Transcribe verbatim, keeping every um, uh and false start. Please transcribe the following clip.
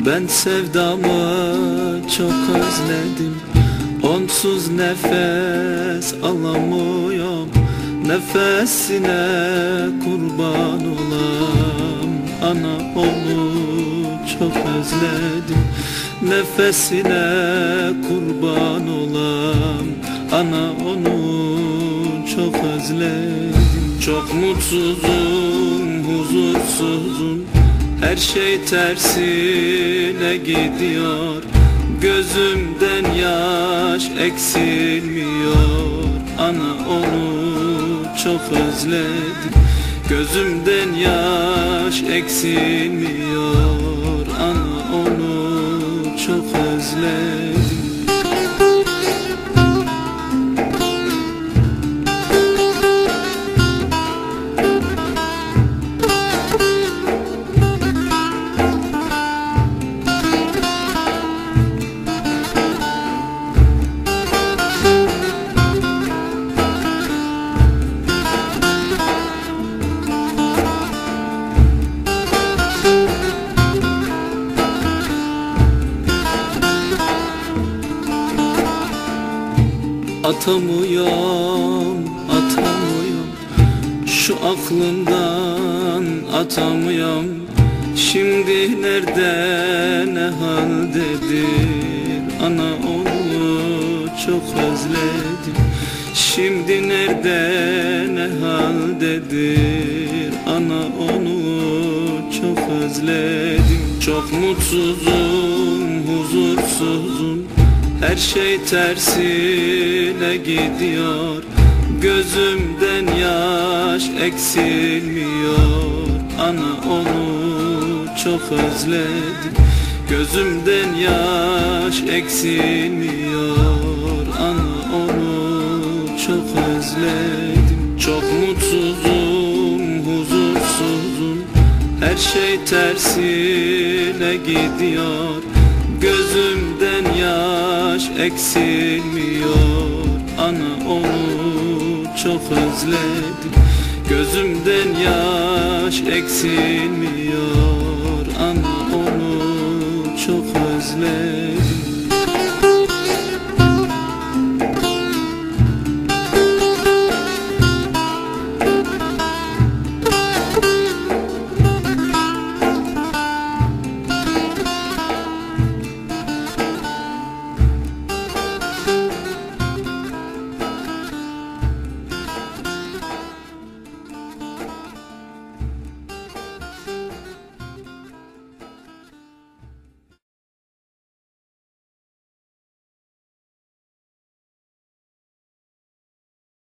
Ben sevdamı çok özledim. Onsuz nefes alamıyorum. Nefesine kurban olam. Ana onu çok özledim. Nefesine kurban olam. Ana onu çok özledim. Çok mutsuzum, huzursuzum. Her şey tersine gidiyor. Gözümden yaş eksilmiyor. Ana onu çok özledim. Gözümden yaş eksilmiyor. Ana onu çok özledim. Atamıyorum, atamıyorum. Şu aklımdan atamıyorum. Şimdi nerede, ne haldedir? Ana onu çok özledim. Şimdi nerede, ne haldedir? Ana onu çok özledim. Çok mutsuzum, huzursuzum. Her şey tersine gidiyor. Gözümden yaş eksilmiyor. Ana onu çok özledim. Gözümden yaş eksilmiyor. Ana onu çok özledim. Çok mutsuzum, huzursuzum. Her şey tersine gidiyor. Gözümden yaş eksilmiyor. Ana onu çok özledim. Gözümden yaş eksilmiyor. Ana onu çok özledim.